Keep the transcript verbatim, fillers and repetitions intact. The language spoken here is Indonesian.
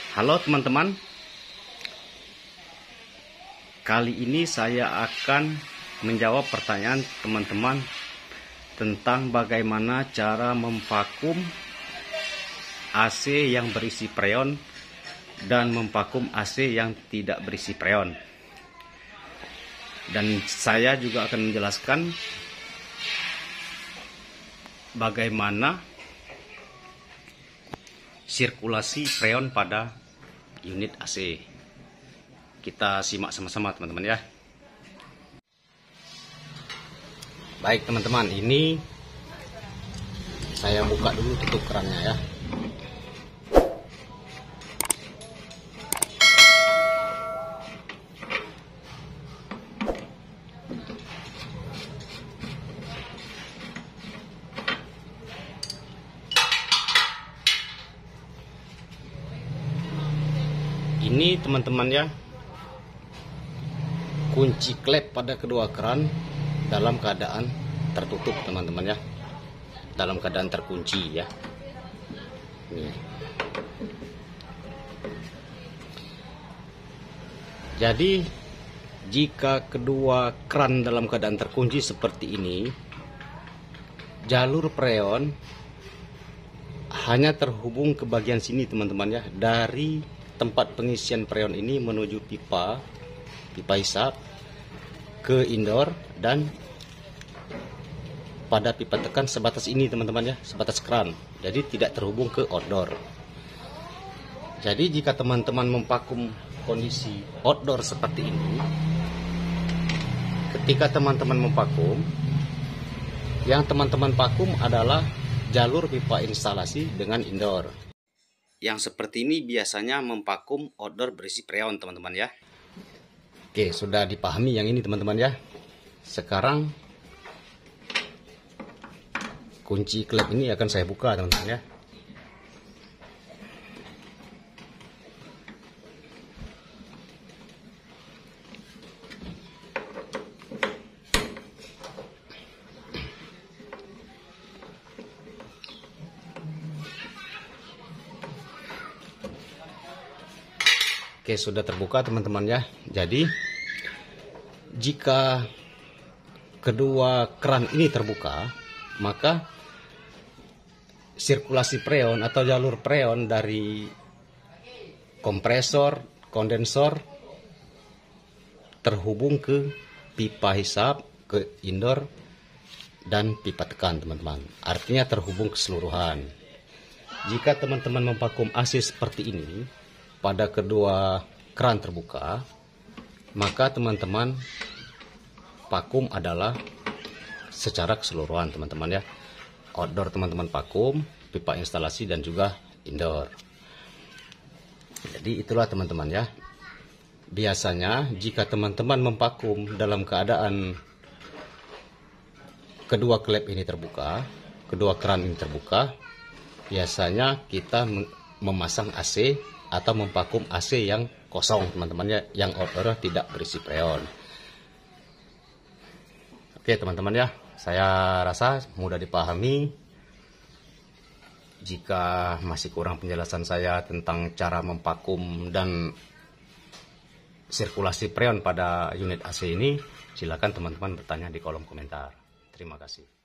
Halo teman-teman, kali ini saya akan menjawab pertanyaan teman-teman tentang bagaimana cara memvakum A C yang berisi freon dan memvakum A C yang tidak berisi freon. Dan saya juga akan menjelaskan bagaimana sirkulasi freon pada unit A C. Kita simak sama-sama teman-teman ya. Baik teman-teman, ini saya buka dulu tutup kerannya ya. Ini teman-teman ya, kunci klep pada kedua keran dalam keadaan tertutup teman-teman ya, dalam keadaan terkunci ya. Ini. Jadi jika kedua keran dalam keadaan terkunci seperti ini, jalur freon hanya terhubung ke bagian sini teman-teman ya, dari tempat pengisian freon ini menuju pipa pipa hisap ke indoor, dan pada pipa tekan sebatas ini teman-teman ya, sebatas keran, jadi tidak terhubung ke outdoor. Jadi jika teman-teman memvakum kondisi outdoor seperti ini, ketika teman-teman memvakum, yang teman-teman vakum adalah jalur pipa instalasi dengan indoor. Yang seperti ini biasanya memvakum outdoor berisi freon teman-teman ya. Oke, sudah dipahami yang ini teman-teman ya. Sekarang kunci klep ini akan saya buka teman-teman ya. Oke, sudah terbuka teman-teman ya. Jadi jika kedua keran ini terbuka, maka sirkulasi freon atau jalur freon dari kompresor, kondensor terhubung ke pipa hisap, ke indoor, dan pipa tekan teman-teman. Artinya terhubung keseluruhan. Jika teman-teman memvakum A C seperti ini pada kedua keran terbuka, maka teman-teman vakum adalah secara keseluruhan teman-teman ya. Outdoor teman-teman vakum, pipa instalasi, dan juga indoor. Jadi itulah teman-teman ya. Biasanya jika teman-teman memvakum dalam keadaan kedua klep ini terbuka, kedua keran ini terbuka, biasanya kita memasang A C atau memvakum A C yang kosong teman-teman ya, yang outdoor tidak berisi freon. Oke teman-teman ya, saya rasa mudah dipahami. Jika masih kurang penjelasan saya tentang cara memvakum dan sirkulasi freon pada unit A C ini, silakan teman-teman bertanya di kolom komentar. Terima kasih.